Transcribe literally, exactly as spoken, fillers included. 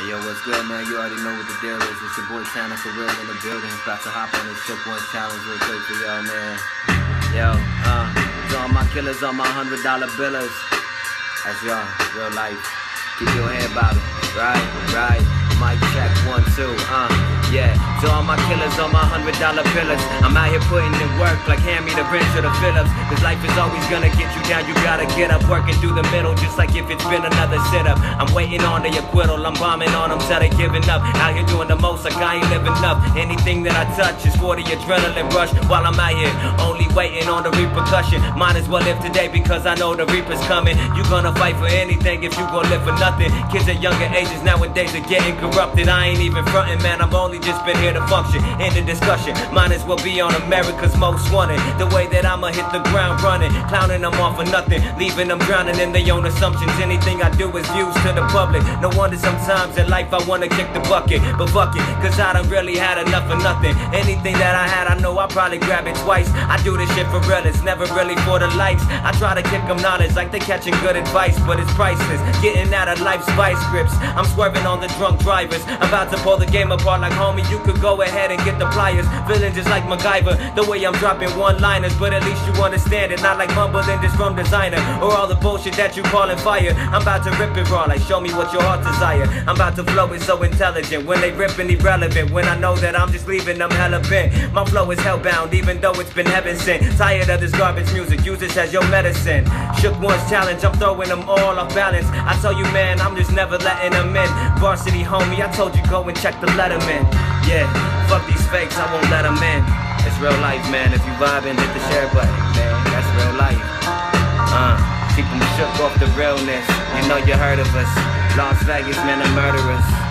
Hey yo, what's good, man? You already know what the deal is. It's your boy Tanner for real in the building. About to hop on this Shook Ones challenge real quick for y'all, man. Yo, uh, to all my killers, all my hundred dollar billers. That's y'all, real life. Keep your head bobby. Right, right. Mic check, one, two, uh, yeah. To all my killers, all my hundred dollar billers. I'm out here putting in work like hand me the wrench or the Phillips. Cause life is always gonna get you down, you gotta get up. Working through the middle, just like if it's been another sit-up. I'm waiting on the acquittal, I'm bombing on them till they giving up. Out here doing the most like I ain't living up. Anything that I touch is for the adrenaline rush. While I'm out here, only waiting on the repercussion. Might as well live today because I know the reaper's coming. You gonna fight for anything if you gon' live for nothing. Kids at younger ages nowadays are getting corrupted. I ain't even frontin', man, I've only just been here to function. In the discussion, might as well be on America's Most Wanted. The way that I'ma hit the ground running, clowning them off for nothing, leaving them drowning in their own assumptions. Anything I do is views to the public. No wonder sometimes in life I wanna kick the bucket. But fuck it, cause I done really had enough of nothing. Anything that I had, I know I'll probably grab it twice. I do this shit for real, it's never really for the likes. I try to kick them knowledge like they catching good advice, but it's priceless, getting out of life's vice grips. I'm swerving on the drunk drivers, about to pull the game apart like homie, you could go ahead and get the pliers. Feeling just like MacGyver, the way I'm dropping one-liners, but at least you understand it. Not like mumbling this from designer, or all the bullshit that you callin' fire. I'm about to rip it raw, like show me what your heart desire. I'm about to flow it so intelligent, when they rippin' irrelevant. When I know that I'm just leaving them hella bent. My flow is hellbound, even though it's been heaven sent. Tired of this garbage music, use this as your medicine. Shook Ones challenge, I'm throwing them all off balance. I tell you, man, I'm just never letting them in. Varsity homie, I told you go and check the letterman. Yeah, fuck these fakes, I won't let them in. It's real life, man. If you vibing, hit the share button, man. That's real life. Uh, keep them shook off the realness. You know you heard of us. Las Vegas, man, the murderers.